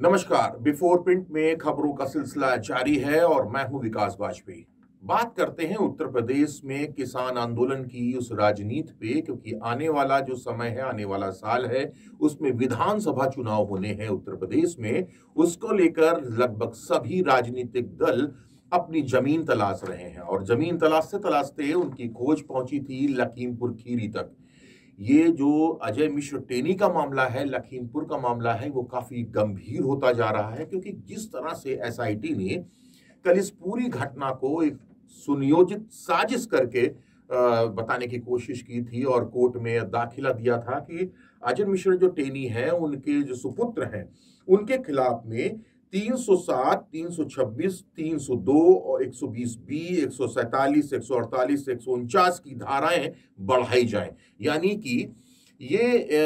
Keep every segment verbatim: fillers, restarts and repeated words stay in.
नमस्कार। Before print में खबरों का सिलसिला जारी है और मैं हूं विकास वाजपेयी। बात करते हैं उत्तर प्रदेश में किसान आंदोलन की उस राजनीति पे, क्योंकि आने वाला जो समय है, आने वाला साल है, उसमें विधानसभा चुनाव होने हैं उत्तर प्रदेश में। उसको लेकर लगभग सभी राजनीतिक दल अपनी जमीन तलाश रहे हैं और जमीन तलाशते तलाशते उनकी खोज पहुंची थी लखीमपुर खीरी तक। ये जो अजय मिश्र टेनी का मामला है, लखीमपुर का मामला है, वो काफी गंभीर होता जा रहा है, क्योंकि जिस तरह से एसआईटी ने कल इस पूरी घटना को एक सुनियोजित साजिश करके बताने की कोशिश की थी और कोर्ट में दाखिला दिया था कि अजय मिश्र जो टेनी है, उनके जो सुपुत्र हैं, उनके खिलाफ में तीन सौ सात, तीन सौ छब्बीस, तीन सौ दो और एक सौ बीस बी, एक सौ सैतालीस, एक सौ अड़तालीस, एक सौ उनचास की धाराएं बढ़ाई जाएं। यानी कि ये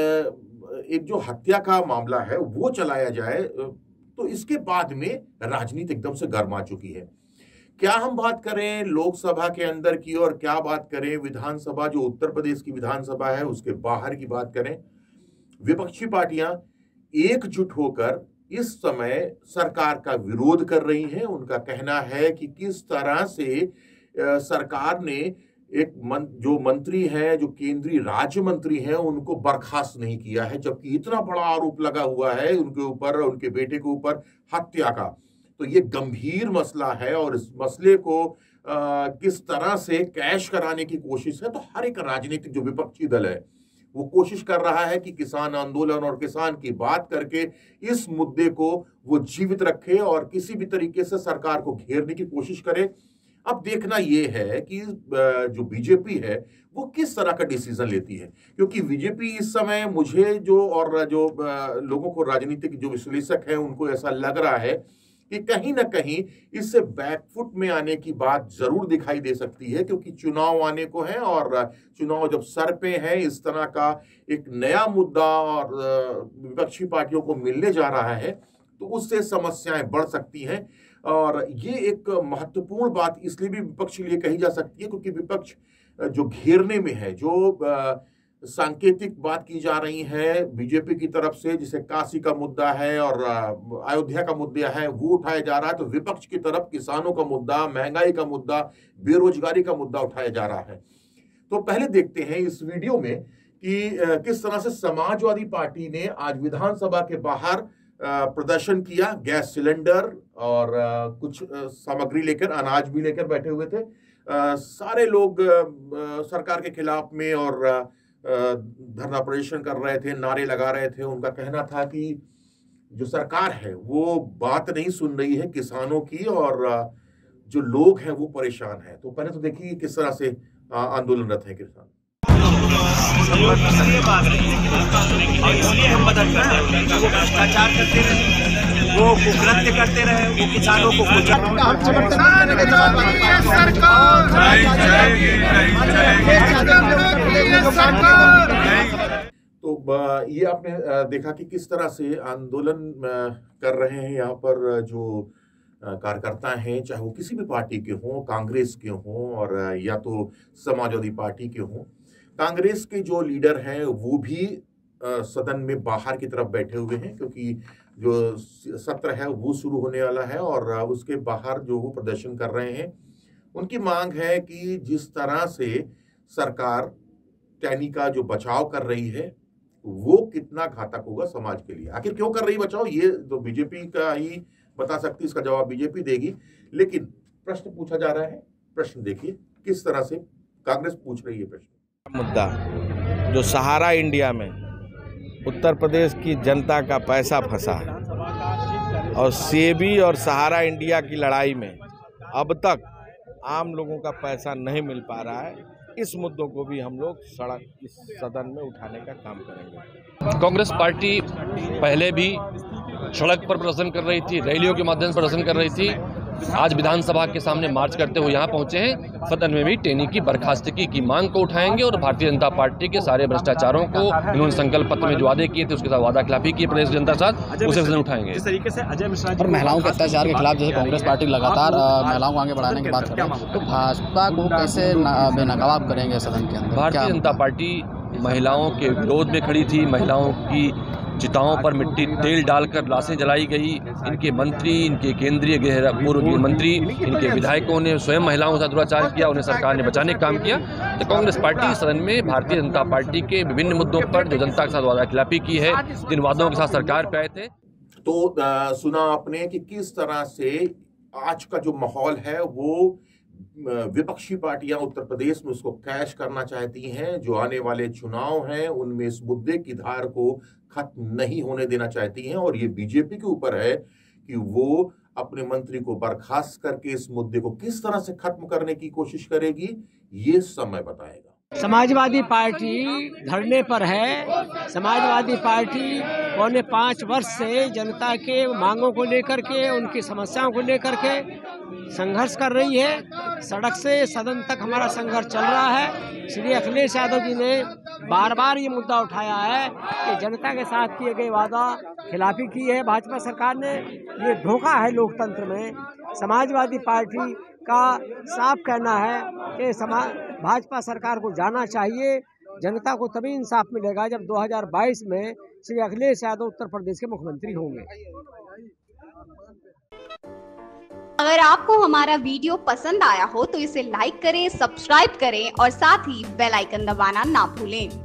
एक जो हत्या का मामला है वो चलाया जाए। तो इसके बाद में राजनीति एकदम से गर्मा चुकी है। क्या हम बात करें लोकसभा के अंदर की और क्या बात करें विधानसभा, जो उत्तर प्रदेश की विधानसभा है उसके बाहर की बात करें, विपक्षी पार्टियां एकजुट होकर इस समय सरकार का विरोध कर रही हैं। उनका कहना है कि किस तरह से सरकार ने एक मन, जो मंत्री हैं, जो केंद्रीय राज्य मंत्री हैं, उनको बर्खास्त नहीं किया है, जबकि इतना बड़ा आरोप लगा हुआ है उनके ऊपर, उनके बेटे के ऊपर हत्या का। तो ये गंभीर मसला है और इस मसले को आ, किस तरह से कैश कराने की कोशिश है। तो हर एक राजनीतिक जो विपक्षी दल है वो कोशिश कर रहा है कि किसान आंदोलन और किसान की बात करके इस मुद्दे को वो जीवित रखे और किसी भी तरीके से सरकार को घेरने की कोशिश करे। अब देखना ये है कि जो बीजेपी है वो किस तरह का डिसीजन लेती है, क्योंकि बीजेपी इस समय मुझे जो और जो लोगों को राजनीतिक जो विश्लेषक हैं उनको ऐसा लग रहा है कि कहीं ना कहीं इससे बैकफुट में आने की बात जरूर दिखाई दे सकती है, क्योंकि चुनाव आने को है और चुनाव जब सर पे है, इस तरह का एक नया मुद्दा और विपक्षी पार्टियों को मिलने जा रहा है, तो उससे समस्याएं बढ़ सकती हैं। और ये एक महत्वपूर्ण बात इसलिए भी विपक्ष के लिए कही जा सकती है क्योंकि विपक्ष जो घेरने में है, जो सांकेतिक बात की जा रही है बीजेपी की तरफ से, जिसे काशी का मुद्दा है और अयोध्या का मुद्दा है वो उठाया जा रहा है, तो विपक्ष की तरफ किसानों का मुद्दा, महंगाई का मुद्दा, बेरोजगारी का मुद्दा उठाया जा रहा है। तो पहले देखते हैं इस वीडियो में कि किस तरह से समाजवादी पार्टी ने आज विधानसभा के बाहर प्रदर्शन किया। गैस सिलेंडर और कुछ सामग्री लेकर, अनाज भी लेकर बैठे हुए थे। सारे लोग सरकार के खिलाफ में और धरना प्रदर्शन कर रहे थे, नारे लगा रहे थे। उनका कहना था कि जो सरकार है वो बात नहीं सुन रही है किसानों की और जो लोग हैं वो परेशान हैं। तो पहले तो देखिए किस तरह से आंदोलनरत है किसान। इसलिए हम मदद करते हैं, वो भ्रष्टाचार करते रहे, वो कुकृत्य करते रहे, वो किसानों को तो ये आपने देखा कि किस तरह से आंदोलन कर रहे हैं यहाँ पर जो कार्यकर्ता हैं, चाहे वो किसी भी पार्टी के हों, कांग्रेस के हों और या तो समाजवादी पार्टी के हों। कांग्रेस के जो लीडर हैं वो भी सदन में बाहर की तरफ बैठे हुए हैं, क्योंकि जो सत्र है वो शुरू होने वाला है और उसके बाहर जो वो प्रदर्शन कर रहे हैं। उनकी मांग है कि जिस तरह से सरकार टैनी का जो बचाव कर रही है वो कितना घातक होगा समाज के लिए। आखिर क्यों कर रही बचाव, ये तो बीजेपी का ही बता सकती है, इसका जवाब बीजेपी देगी। लेकिन प्रश्न पूछा जा रहा है, प्रश्न देखिए किस तरह से कांग्रेस पूछ रही है प्रश्न। मुद्दा जो सहारा इंडिया में उत्तर प्रदेश की जनता का पैसा फंसा है और सेबी और सहारा इंडिया की लड़ाई में अब तक आम लोगों का पैसा नहीं मिल पा रहा है, इस मुद्दों को भी हम लोग सड़क इस सदन में उठाने का काम करेंगे। कांग्रेस पार्टी पहले भी सड़क पर प्रदर्शन कर रही थी, रैलियों के माध्यम से प्रदर्शन कर रही थी। आज विधानसभा के सामने मार्च करते हुए यहाँ पहुंचे हैं। सदन में भी टेनी की बर्खास्तगी की मांग को उठाएंगे और भारतीय जनता पार्टी के सारे भ्रष्टाचारों को, इन्होंने संकल्प पत्र में जो वादे किए थे उसके साथ वादा खिलाफी की प्रदेश जनता के साथ, उसे सदन उठाएंगे। इस तरीके से अजय मिश्रा और महिलाओं के अत्याचार के खिलाफ जैसे कांग्रेस पार्टी लगातार महिलाओं को आगे बढ़ाने की बात कर रही है, तो भाजपा को कैसे बेनकाब करेंगे सदन के अंदर? भारतीय जनता पार्टी महिलाओं के विरोध में खड़ी थी, महिलाओं की चिताओं पर मिट्टी तेल डालकर लाशें जलाई गई। इनके मंत्री, इनके केंद्रीय गृह पूर्व गृह मंत्री, इनके विधायकों ने स्वयं महिलाओं के साथ दुराचार किया, उन्हें सरकार ने बचाने का काम किया। तो कांग्रेस पार्टी सदन में भारतीय जनता पार्टी के विभिन्न मुद्दों पर जो जनता के साथ वादा खिलाफी की है, जिन वादों के साथ सरकार पे आए थे। तो आ, सुना आपने कि किस तरह से आज का जो माहौल है वो विपक्षी पार्टियां उत्तर प्रदेश में उसको कैश करना चाहती हैं। जो आने वाले चुनाव हैं उनमें इस मुद्दे की धार को खत्म नहीं होने देना चाहती हैं, और ये बीजेपी के ऊपर है कि वो अपने मंत्री को बर्खास्त करके इस मुद्दे को किस तरह से खत्म करने की कोशिश करेगी, ये समय बताएगा। समाजवादी पार्टी धरने पर है। समाजवादी पार्टी पौने पाँच वर्ष से जनता के मांगों को लेकर के, उनकी समस्याओं को लेकर के संघर्ष कर रही है। सड़क से सदन तक हमारा संघर्ष चल रहा है। श्री अखिलेश यादव जी ने बार बार ये मुद्दा उठाया है कि जनता के साथ किए गए वादा खिलाफी की है भाजपा सरकार ने। ये धोखा है लोकतंत्र में। समाजवादी पार्टी का साफ कहना है कि समाज भाजपा सरकार को जाना चाहिए। जनता को तभी इंसाफ मिलेगा जब दो हज़ार बाईस में श्री अखिलेश यादव उत्तर प्रदेश के मुख्यमंत्री होंगे। अगर आपको हमारा वीडियो पसंद आया हो तो इसे लाइक करें, सब्सक्राइब करें और साथ ही बेल आइकन दबाना ना भूलें।